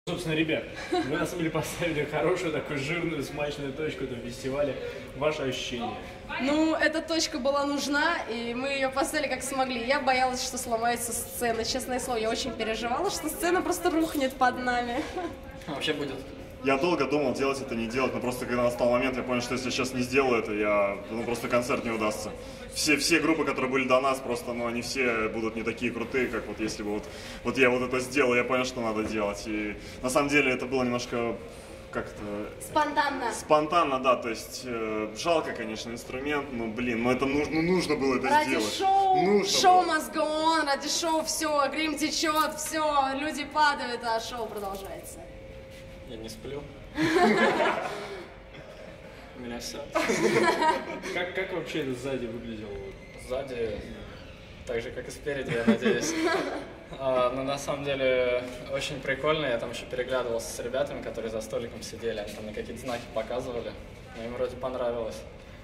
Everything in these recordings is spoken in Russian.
Собственно, ребят, вы на самом деле поставили хорошую, такую жирную, смачную точку на фестивале. Ваши ощущения? Ну, эта точка была нужна, и мы ее поставили как смогли. Я боялась, что сломается сцена. Честное слово, я очень переживала, что сцена просто рухнет под нами. Вообще будет. Я долго думал, делать это, не делать, но просто когда настал момент, я понял, что если я сейчас не сделаю это, просто концерт не удастся. Все группы, которые были до нас, просто, они все будут не такие крутые, как вот если бы вот я вот это сделал, я понял, что надо делать. И на самом деле это было немножко как-то... Спонтанно, да, то есть жалко, конечно, инструмент, но, блин, это нужно было это ради сделать. Шоу must go on, ради шоу все, грим течет, все, люди падают, а шоу продолжается. Я не сплю. У меня все. Как вообще это сзади выглядело? Сзади, так же, как и спереди, я надеюсь. Но на самом деле очень прикольно. Я там еще переглядывался с ребятами, которые за столиком сидели. Они там на какие-то знаки показывали. Но им вроде понравилось.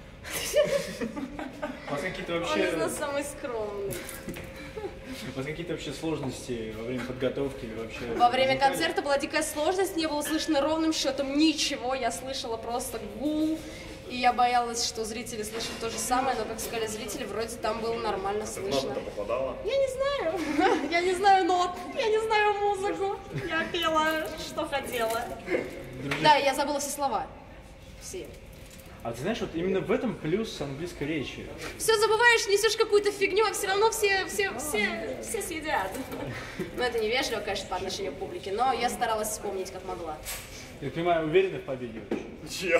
У вас какие-то вообще... Он из нас самый скромный. У вас какие-то вообще сложности во время подготовки или вообще... Во время концерта была дикая сложность, не было слышно ровным счетом ничего, я слышала просто гул, и я боялась, что зрители слышат то же самое, но, как сказали зрители, вроде там было нормально слышно. Ноты-то попадала? Я не знаю, я не знаю нот, я не знаю музыку, я пела, что хотела. Да, я забыла все слова, все. А ты знаешь, вот именно в этом плюс английской речи. Все забываешь, несешь какую-то фигню, а все равно все съедят. Ну, это невежливо, конечно, по отношению к публике, но я старалась вспомнить, как могла. Я понимаю, уверена в победе? Нет.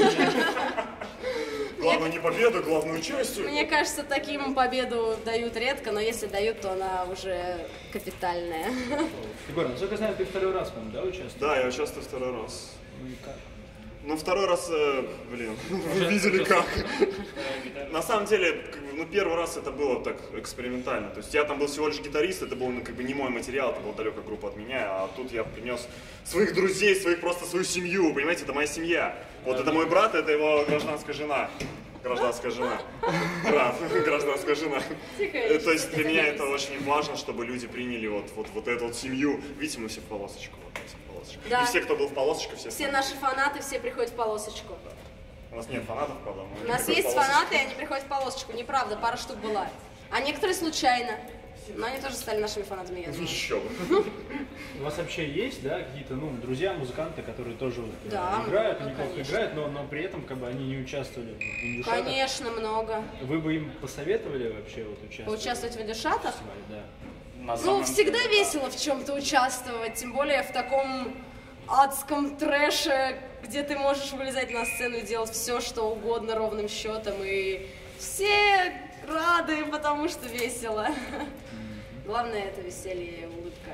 Главное не победа, главное участие. Мне кажется, таким победу дают редко, но если дают, то она уже капитальная. Егор, насколько я знаю, ты второй раз, по-моему, да, участвуешь? Да, я участвую второй раз. Ну и как? Ну, второй раз, блин, вы видели как. На самом деле, первый раз это было так экспериментально. То есть я там был всего лишь гитарист, это был не мой материал, это была далекая группа от меня, а тут я принес своих друзей, просто свою семью, понимаете, это моя семья. Вот это мой брат, это его гражданская жена. Гражданская жена. Брат, гражданская жена. То есть для меня это очень важно, чтобы люди приняли вот эту вот семью. Видите, мы все в полосочку. Да. И все, кто был в полосочке, все наши фанаты, все приходят в полосочку. У нас нет фанатов, правда. У нас есть фанаты, и они приходят в полосочку. Неправда, пара штук была. А некоторые случайно. Но они тоже стали нашими фанатами, я думаю. Еще бы. У вас вообще есть, да, какие-то, друзья, музыканты, которые тоже да, играют, много, неплохо конечно. играют, но при этом они не участвовали в индюшатах? Конечно, много. Вы бы им посоветовали вообще участвовать? Поучаствовать в индюшатах? Да. Ну, всегда весело в чем-то участвовать, тем более в таком адском трэше, где ты можешь вылезать на сцену и делать все, что угодно ровным счетом, и все рады, потому что весело. Главное — это веселье и улыбка.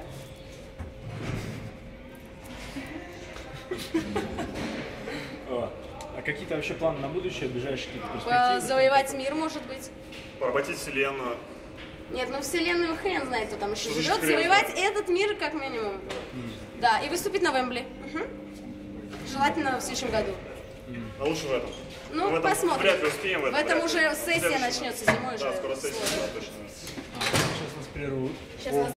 А какие-то вообще планы на будущее, ближайшие какие-то перспективы? Завоевать мир, может быть. Поработить вселенную. Нет, вселенную хрен знает, кто там еще живет. Завоевать этот мир как минимум. Да, и выступить на Вембли. Желательно в следующем году. А лучше в этом. Ну, в этом посмотрим. Вряд ли успеем. В этом уже сессия начнется зимой. Да, скоро сессия, да, точно. Сейчас нас прервут. Сейчас нас